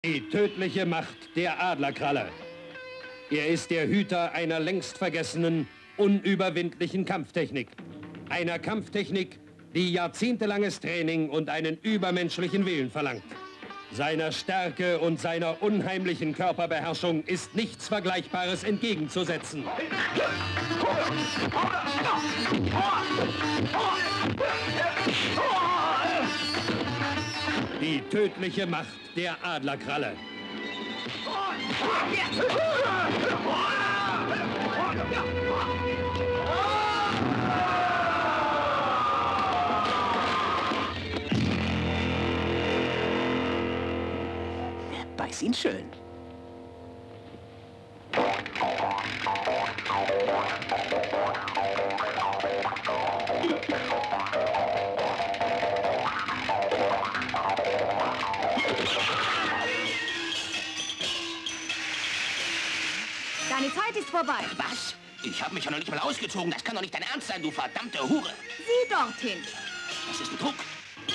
Die tödliche Macht der Adlerkralle. Er ist der Hüter einer längst vergessenen, unüberwindlichen Kampftechnik. Einer Kampftechnik, die jahrzehntelanges Training und einen übermenschlichen Willen verlangt. Seiner Stärke und seiner unheimlichen Körperbeherrschung ist nichts Vergleichbares entgegenzusetzen. Die tödliche Macht der Adlerkralle. Beiß ihn schön. Deine Zeit ist vorbei. Was? Ich habe mich ja noch nicht mal ausgezogen. Das kann doch nicht dein Ernst sein, du verdammte Hure. Sieh dorthin. Das ist ein Druck.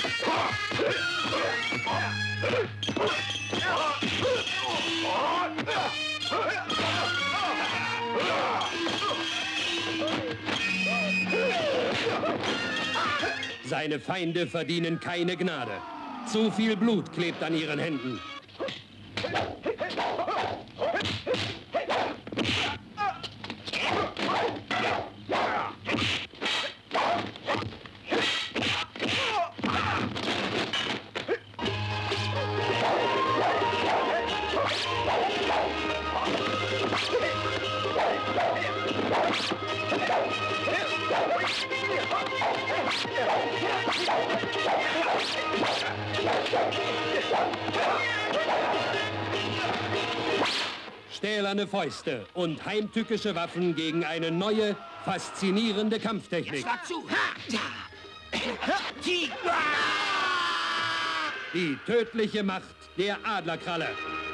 Seine Feinde verdienen keine Gnade. Zu viel Blut klebt an ihren Händen. Stählerne Fäuste und heimtückische Waffen gegen eine neue, faszinierende Kampftechnik. Schlag zu. Die tödliche Macht der Adlerkralle.